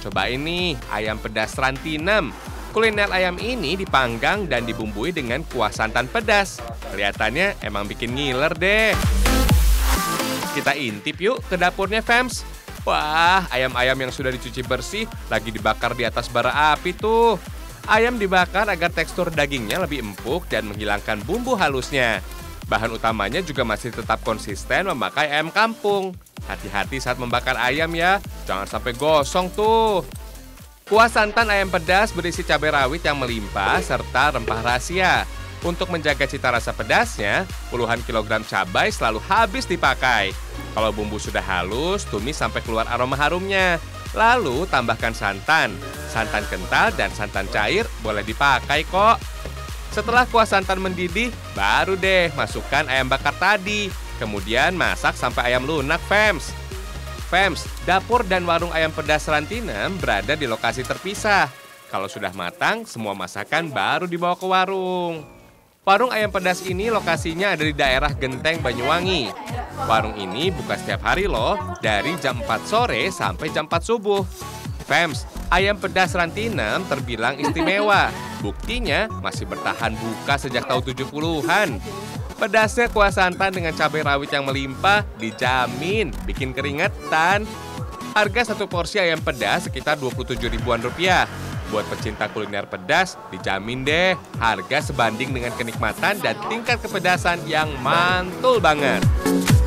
Cobain nih, ayam pedas Rantinem. Kuliner ayam ini dipanggang dan dibumbui dengan kuah santan pedas. Kelihatannya emang bikin ngiler deh. Kita intip yuk ke dapurnya, Fams. Wah, ayam-ayam yang sudah dicuci bersih lagi dibakar di atas bara api tuh. Ayam dibakar agar tekstur dagingnya lebih empuk dan menghilangkan bumbu halusnya. Bahan utamanya juga masih tetap konsisten memakai ayam kampung. Hati-hati saat membakar ayam ya, jangan sampai gosong tuh. Kuah santan ayam pedas berisi cabai rawit yang melimpah serta rempah rahasia. Untuk menjaga cita rasa pedasnya, puluhan kilogram cabai selalu habis dipakai. Kalau bumbu sudah halus, tumis sampai keluar aroma harumnya. Lalu tambahkan santan. Santan kental dan santan cair boleh dipakai kok. Setelah kuah santan mendidih, baru deh masukkan ayam bakar tadi. Kemudian masak sampai ayam lunak, Fams. Fams, dapur dan warung ayam pedas Rantinem berada di lokasi terpisah. Kalau sudah matang, semua masakan baru dibawa ke warung. Warung ayam pedas ini lokasinya ada di daerah Genteng, Banyuwangi. Warung ini buka setiap hari loh, dari jam 4 sore sampai jam 4 subuh. Fams, ayam pedas Rantinem terbilang istimewa. Buktinya masih bertahan buka sejak tahun 70-an. Pedasnya kuah santan dengan cabai rawit yang melimpah dijamin bikin keringetan. Harga satu porsi ayam pedas sekitar 27 ribuan rupiah. Buat pecinta kuliner pedas, dijamin deh harga sebanding dengan kenikmatan dan tingkat kepedasan yang mantul banget.